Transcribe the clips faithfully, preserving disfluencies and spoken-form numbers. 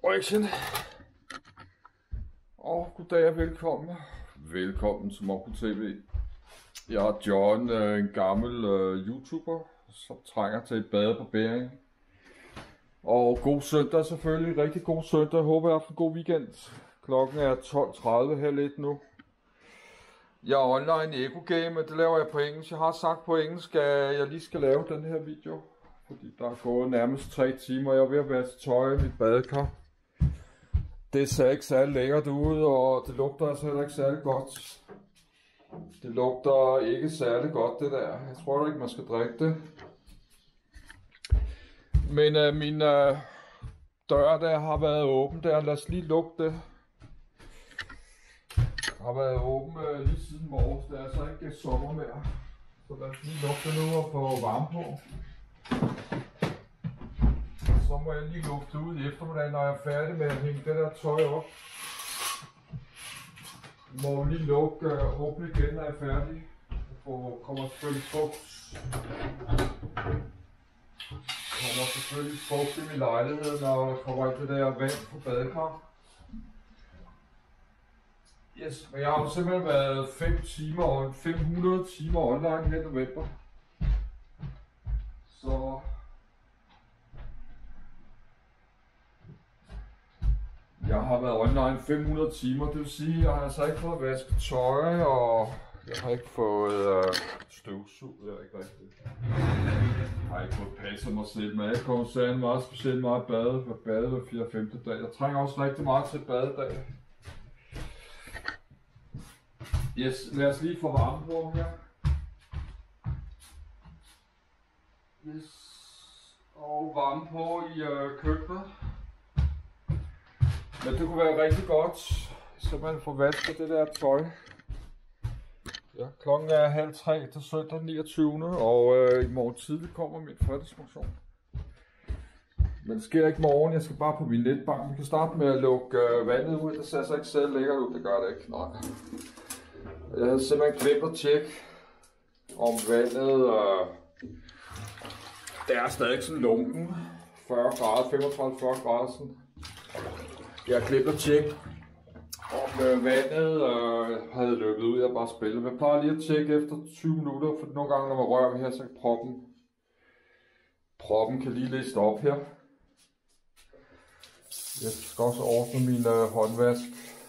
Action. Og goddag og velkommen. Velkommen til Mokko T V. Jeg er John, en gammel uh, YouTuber, som trænger til et badebarbering. Og god søndag selvfølgelig, rigtig god søndag. Jeg håber, jeg har haft en god weekend. Klokken er tolv tredive her lidt nu. Jeg er online i Eco Game, det laver jeg på engelsk. Jeg har sagt på engelsk, at jeg lige skal lave den her video. Fordi der er gået nærmest tre timer, jeg er ved at være til tøj i mit badekar. Det ser ikke særlig lækkert ud, og det lugter altså heller ikke særlig godt. Det lugter ikke særlig godt, det der. Jeg tror ikke, man skal drikke det. Men øh, min øh, dør der har været åben der. Lad os lige lukke det. Har været åben øh, lige siden morges. Det er altså ikke sommer mere. Så lad os lige lukke det nu og få varme på. Så må jeg lige lukke det ud i eftermiddag, når jeg er færdig med at hænge det der tøj op. Må lige lukke og øh, åbne igen, når jeg er færdig. Og kommer selvfølgelig fugt. Kommer selvfølgelig fugt i min lejlighed, når der kommer alt det der vand på badekar. Yes, men jeg har jo simpelthen været fem timer, fem hundrede timer online her i november. Så jeg har været online fem hundrede timer, det vil sige, at jeg har altså ikke fået vasket tøj, og jeg har ikke fået øh, støvsug, jeg er ikke rigtigt. Jeg har ikke fået passet mig selv, men jeg kommer særlig meget specielt meget bade, for bade hver fjerde femte dag. Jeg trænger også rigtig meget til badedag. Yes, lad os lige få varme på her. Yes, og varme på i øh, køkkenet. Men det kunne være rigtig godt, så man får vasket det der tøj. Ja, klokken er halv tre til søndag niogtyvende og øh, i morgen tidlig kommer min fredagsmotion. Men det sker ikke morgen, jeg skal bare på min netbank. Vi kan starte med at lukke øh, vandet ud, det ser så ikke særlig lækkert ud, det gør det ikke, nej. Jeg havde simpelthen glemt at tjekke om vandet, øh, det er stadig sådan lunken, fyrre grader, femogtredive til fyrre grader sådan. Jeg har glemt at tjekke, om øh, vandet øh, havde løbet ud, jeg bare spillet. Jeg plejer lige at tjekke efter tyve minutter, for nogle gange når man rører ved her, så kan proppen, proppen kan lige liste op her. Jeg skal også ordne min øh, håndvask.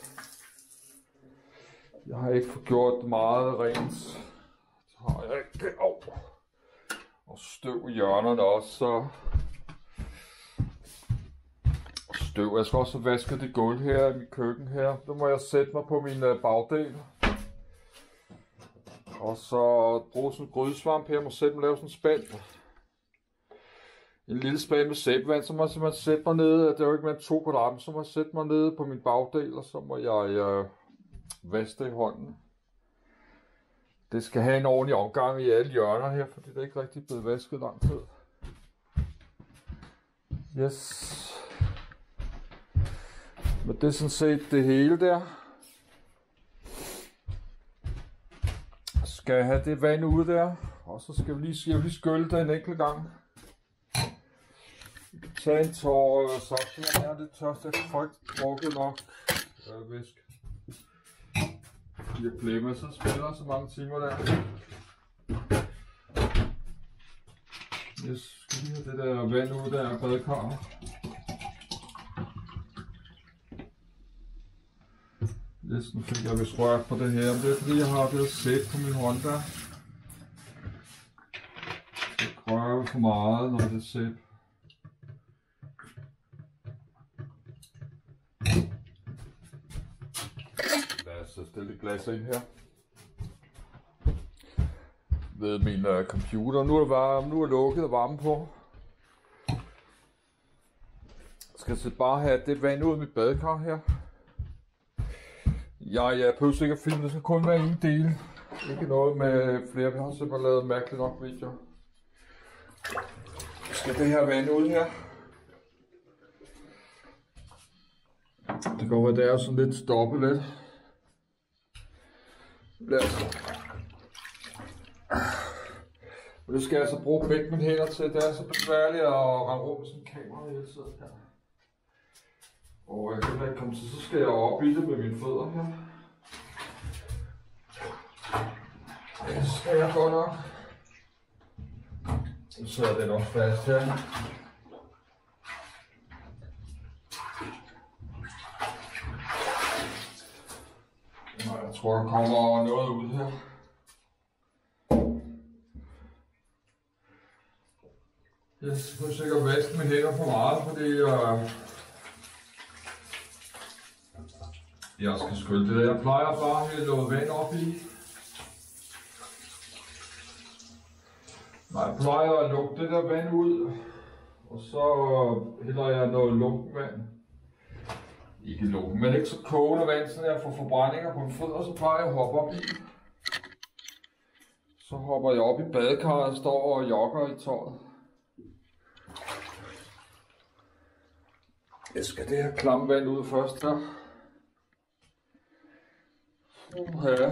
Jeg har ikke fået gjort meget rent. Så har jeg ikke. Oh. Og støv i hjørnerne også, så støv. Jeg skal også vaske det gulv her i mit køkken her. Nu må jeg sætte mig på min øh, bagdel. Og så bruge sådan en grydesvamp her. Jeg må sætte mig og lave sådan en spand. En lille spand med sæbevand. Så må jeg simpelthen sætte mig nede. Det er jo ikke mere end to kvadrat. Så må jeg sætte mig nede på min bagdel. Og så må jeg øh, vaske det i hånden. Det skal have en ordentlig omgang i alle hjørner her. Fordi det er ikke rigtig blevet vasket lang tid. Yes. Men det er sådan set det hele der. Skal jeg have det vand ude der. Og så skal vi lige, skal vi lige skylde det en enkelt gang. Vi kan tage en tår øh, saks. Jeg er lidt tørst. Jeg får ikke drukket nok øh, væsk. Jeg glemmer, så spiller så mange timer der. Jeg skal lige have det der vand ude der i badekarret. Yes, nu fik jeg vist rørt på det her, men det er fordi jeg har det sæt på min hånd der. Jeg rører for meget, når det er sæt. Lad os stille et glas ind her. Ved min uh, computer. Nu er det varme, nu er lukket og varme på. Jeg skal så bare have det vand ud af mit badekar her. Ja, jeg behøver ikke at filme, det skal kun være en del. Ikke noget med flere, vi har simpelthen lavet mærkeligt nok videoer. Skal det her vand ud her? Det går, at det er sådan lidt stoppet lidt. Lad os. Og det skal jeg altså bruge begge mine hænder til. Det er så besværligt at rende rundt med sådan en kamera hele tiden her. Og jeg kan ikke komme til, så skal jeg op i det med mine fødder her. Det skal jeg godt nok. Så sidder den også fast her. Nej, jeg tror, der kommer noget ud her. Jeg skal sikkert vaske mine hænder for meget, fordi øh, jeg skal skylde det der. Jeg plejer bare at hælde noget vand op i. Nej, jeg plejer at lukke det der vand ud, og så hælder jeg noget lunken vand. Ikke lunken, men ikke så kogende vand, så jeg får forbrændinger på mine fødder, så plejer jeg at hoppe op i. Så hopper jeg op i badekarret og står og jogger i tøjet. Jeg skal det her klamme vand ud først her. Uha.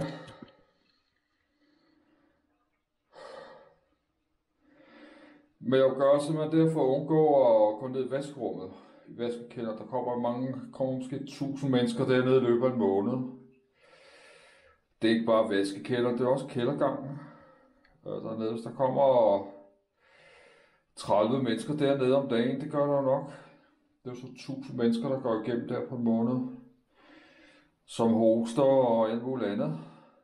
Men jeg gør simpelthen det for at undgå at gå ned i vaskerummet. I vaskekælder, der kommer mange, kommer måske tusind mennesker dernede i løbet af en måned. Det er ikke bare vaskekælder, det er også kældergangen. Dernede, hvis der kommer tredive mennesker dernede om dagen, det gør der nok. Det er jo så tusind mennesker, der går igennem der på en måned. Som hoster og alt muligt andet.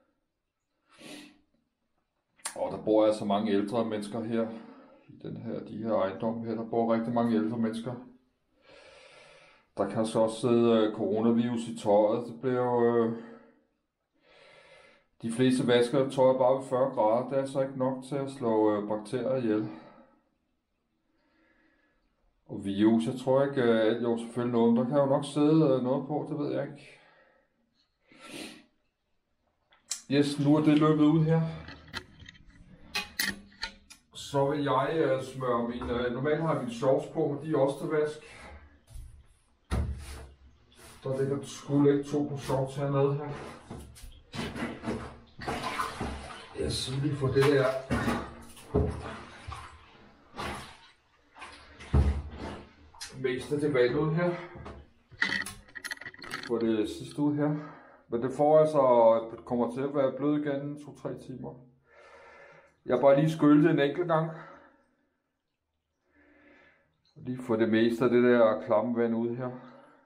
Og der bor altså mange ældre mennesker her. I den her, de her ejendomme her, der bor rigtig mange ældre mennesker. Der kan så også sidde coronavirus i tøjet. Det bliver jo... Øh, de fleste vasker tøjet bare ved fyrre grader. Det er så ikke nok til at slå øh, bakterier ihjel. Og virus, jeg tror ikke, at jo selvfølgelig noget, der kan jo nok sidde noget på, det ved jeg ikke. Yes, nu er det løbet ud her. Så vil jeg uh, smøre mine, normalt har jeg mine shorts på, men de er også til vask. Der ligger skulle ikke to på shorts hernede her. Jeg skal lige få det der. Mest af det vand ud her. Få det sidste ud her. Men det får altså, det kommer til at være blød igen to til tre timer. Jeg har bare lige skyllet en enkelt gang. Lige få det meste af det der klamme vand ud her.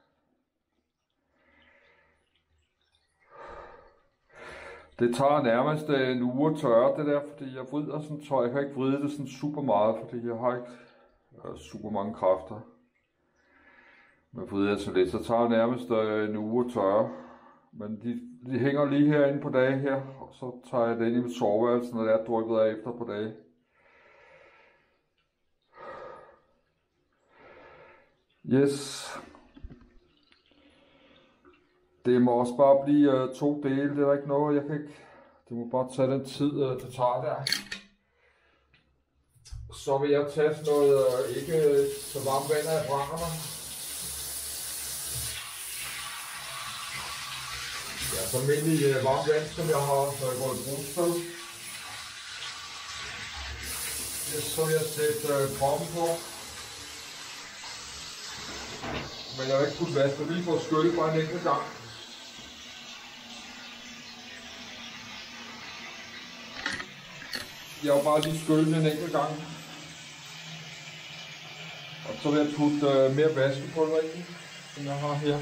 Det tager nærmest en uge at tørre det der, fordi jeg vrider sådan tøj. Jeg kan ikke vride det sådan super meget, fordi jeg har ikke øh, super mange kræfter. Men vrider jeg så lidt, så tager det nærmest øh, en uge at tørre. Men de, de hænger lige herinde på dage her, og så tager jeg det ind i mit soveværelse, når det er dryppet af efter på dage. Yes. Det må også bare blive uh, to dele, det er der ikke noget, jeg kan ikke. Det må bare tage den tid, uh, det tager der. Så vil jeg tage sådan noget uh, ikke så varmt vand af brænderne. Ja, så almindelig uh, varmt vand, som jeg har, når jeg går i brugssted. Så vil jeg sætte uh, kroppen på. Men jeg har ikke kunnet vaske lige for at skylle bare en enkelt gang. Jeg har bare lige skyllet en enkelt gang. Og så vil jeg putte øh, mere vaskepulver i, som jeg har her.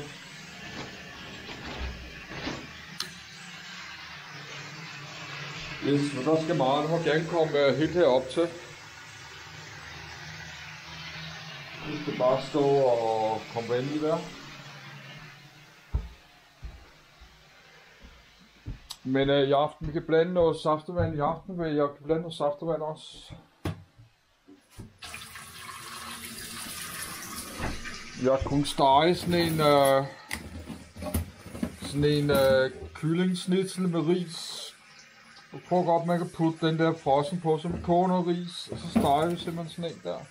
Yes, men der skal meget. Du må gerne komme øh, helt herop til. Vi skal bare stå og komme vand i der. Men øh, i aften, vi kan blande noget saftevand i aften, vil jeg kan blande noget saftevand også. Jeg kunne stege sådan en, øh, sådan en øh, kyllingsnitzel med ris. Og prøv godt, man kan putte den der frossen på, så vi koger noget ris, og så steger vi simpelthen sådan en der.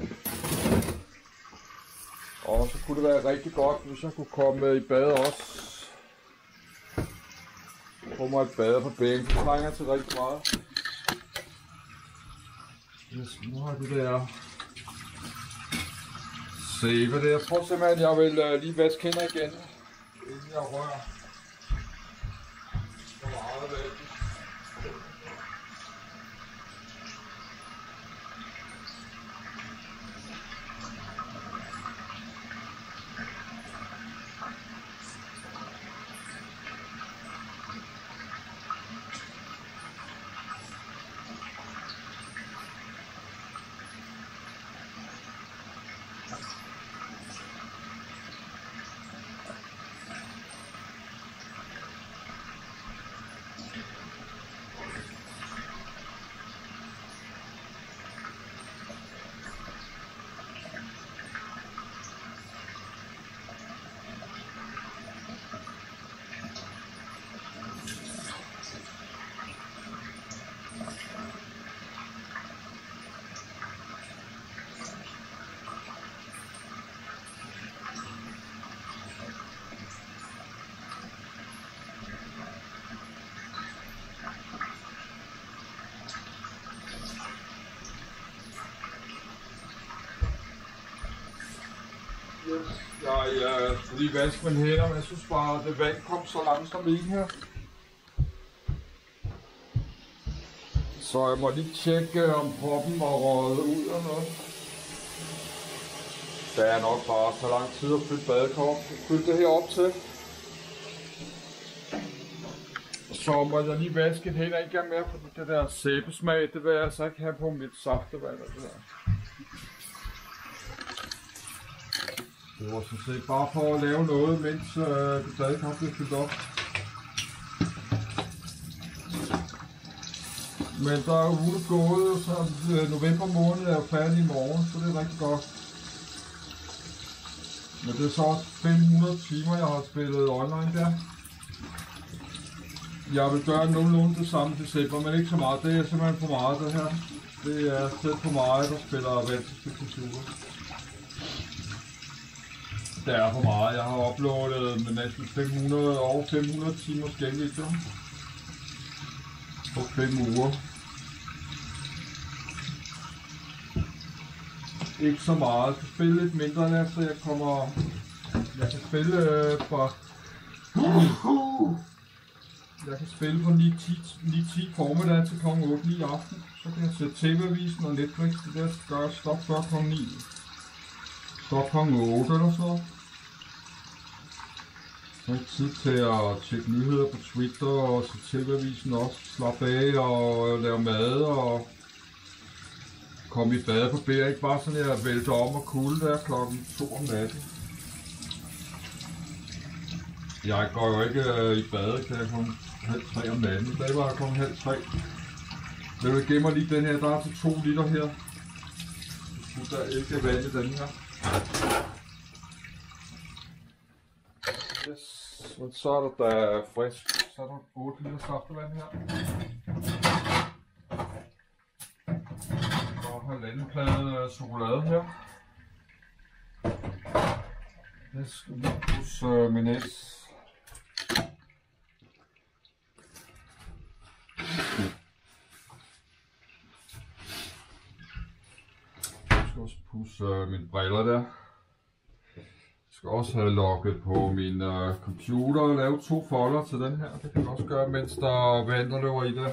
Og så kunne det være rigtig godt, hvis jeg kunne komme i bad også. Jeg kommer i bad på bænken, det trænger til rigtig meget. Yes, nu har det der sæbe det. Jeg tror simpelthen, jeg vil uh, lige vaske hænder igen, inden jeg rører for meget væk. Jeg øh, skulle lige vaske mine hænder, men jeg synes bare, at det vand kom så langsomt ind her. Så jeg må lige tjekke, om proppen var røget ud eller noget. Det er nok bare så lang tid at fylde badekort. Fylde det her op til. Så må jeg lige vaske et hænder igen mere, for det der sæbesmag, det vil jeg altså ikke have på mit saftevand. Det der. Det var sådan set bare for at lave noget, mens øh, det badekar bliver fyldt op. Men der er jo uge gået, så øh, november måned er jo færdig i morgen, så det er rigtig godt. Men det er så også fem hundrede timer, jeg har spillet online der. Jeg vil gøre nogenlunde det samme i december, men ikke så meget. Det er simpelthen for meget det her. Det er selv for meget, der spiller vanskelig computer. Det er for meget. Jeg har uploadet med næsten fem hundrede og fem hundrede timers genvideo på fem uger. Ikke så meget. Jeg skal spille lidt mindre der, så jeg kommer... Jeg kan spille øh, fra... Jeg kan spille fra ni ti formiddag til klokken otte i aften. Så kan jeg sætte T V-avisen og Netflix. Det der skal gøre stop før klokken ni. Stop klokken otte eller så. Jeg har tid til at tjekke nyheder på Twitter og se T V-avisen også. Slappe af og lave mad og komme i bad på bær. Ikke bare sådan, at jeg vælter om og kulde der klokken to om natten. Jeg går jo ikke øh, i bad, kan jeg komme halv tre om natten. I dag var jeg kommet halv tre. Jeg gemmer lige den her, der er til to liter her. Der er ikke vand i den her. Yes. Men så er der, der er frisk. Så er der otte liter saftevand her. Og halvanden plade chokolade her. Det skal vi plus øh, mayonnaise. Jeg skal også pusse øh, mine briller der. Jeg skal også have logget på min øh, computer og lave to folder til den her. Det kan jeg også gøre, mens der er vand, der løber i det.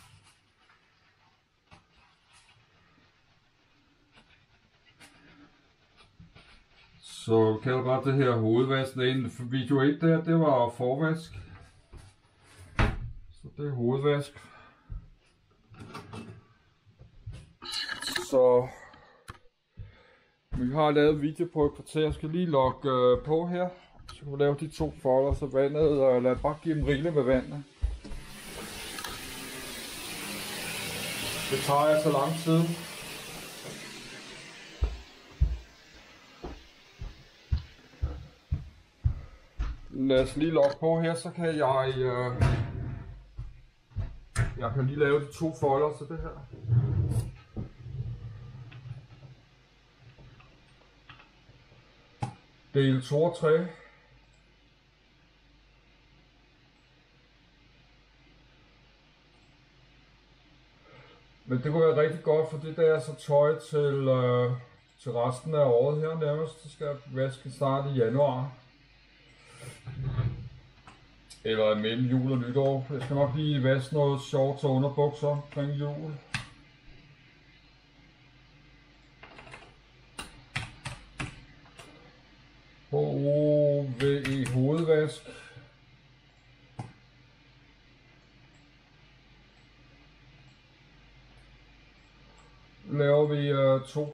Så vi kalder bare det her hovedvask. Den video et der, det var forvask. Så det er hovedvask. Så vi har lavet video på et kvarter. Jeg skal lige logge øh, på her. Så kan vi lave de to folder, så vandet, og lad bare give dem rigeligt med vandet. Det tager altså lang tid. Lad os lige logge på her, så kan jeg øh, jeg kan lige lave de to folder til det her. Del to og tre. Men det kunne være rigtig godt, for det der er så tøj til, øh, til resten af året her nærmest. Det skal vaske start i januar. Eller mellem jul og nytår. Jeg skal nok lige vaske noget shorts og underbukser omkring jul. H O V E hovedvask. Laver vi uh, to